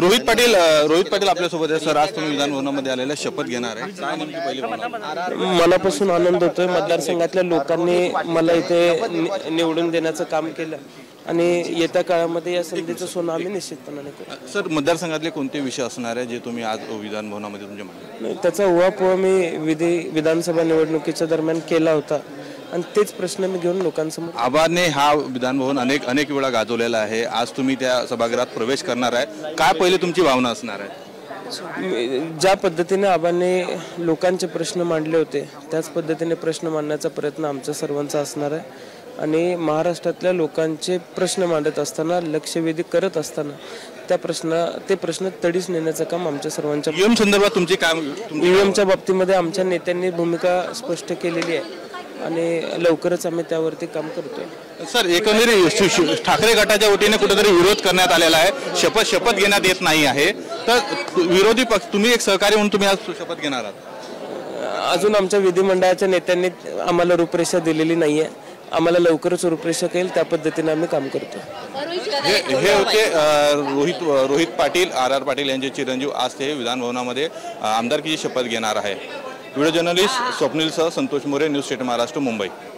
रोहित पाटील आपल्यासोबत आहे सर. आज तुम्ही विधान भवनामध्ये आलेल्या शपथ घेणार आहे, काय नेमकी पहिली भावना? मनापासून आनंद होतोय. मतदारसंघातल्या लोकांनी मला इथे निवडून देण्याचं काम केलं आणि येत्या काळामध्ये या संधीचं सोनं आम्ही निश्चितपणाने करू. सर, मतदारसंघातले कोणते विषय असणार आहे जे तुम्ही आज विधान भवनामध्ये तुमच्या मांडले? त्याचा उहापोह मी विधानसभा निवडणुकीच्या दरम्यान केला होता आणि तेच प्रश्न मी घेऊन लोकांसमोर. आबाने हा विधान भवन अनेक वेळा गाजवलेला आहे. आज तुम्ही त्या सभागृहात प्रवेश करणार आहे, काय पहिले तुमची भावना असणार आहे? ज्या पद्धतीने आबाने लोकांचे प्रश्न मांडले होते त्याच पद्धतीने प्रश्न मांडण्याचा प्रयत्न आमच्या सर्वांचा असणार आहे आणि महाराष्ट्रातल्या लोकांचे प्रश्न मांडत असताना, लक्षवेधी करत असताना ते प्रश्न तडीस नेण्याचं काम आमच्या सर्वांच्या. ईव्हीएम संदर्भात तुमची काय? ईव्हीएमच्या बाबतीमध्ये आमच्या नेत्यांनी भूमिका स्पष्ट केलेली आहे आणि लवकरच आम्ही त्यावरती काम करतोय. सर, एकंदरीत ठाकरे गटाच्या वतीने कुठेतरी विरोध करण्यात आलेला आहे. शपथ घेण्यात येत नाही आहे, तर विरोधी पक्ष तुम्ही एक सहकारी म्हणून तुम्ही आज शपथ घेणार आहात? अजून आमच्या विधिमंडळाच्या नेत्यांनी आम्हाला रूपरेषा दिलेली नाहीये. आम्हाला लवकरच रूपरेषा कळेल त्या पद्धतीने आम्ही काम करतो. हे होते रोहित पाटील, RR पाटील यांचे चिरंजीव. आज ते विधान भवनामध्ये आमदारकीची शपथ घेणार आहे. व्हिडिओ जर्नलिस्ट स्वप्नील सह संतोष मोरे, न्यूज स्टेट महाराष्ट्र, मुंबई.